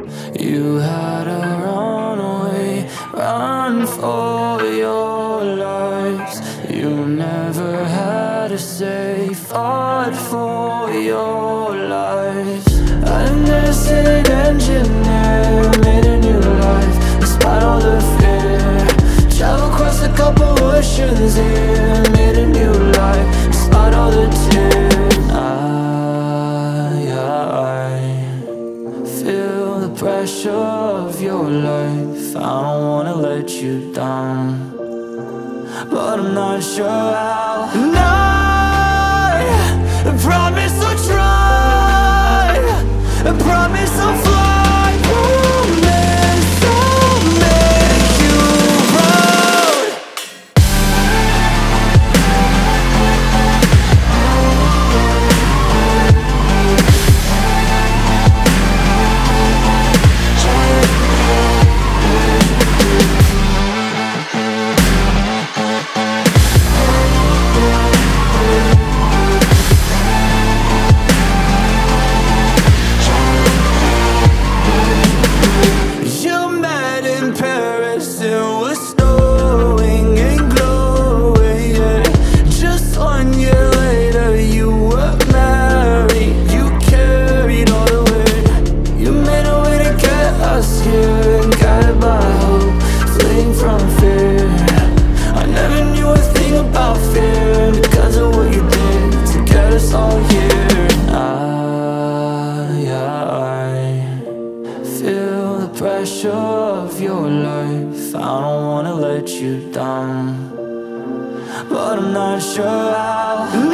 You had to run away, run for your lives. You never had to say, fought for your lives. Unnecessary engineer, made a new life despite all the fear. Travel across a couple oceans here, made a new life despite all the tears. I feel the pressure of your life. I don't wanna let you down, but I'm not sure how. And I promise I'll try, I promise I'll fly, promise I'll make you proud. Pressure of your life. I don't wanna let you down, but I'm not sure how.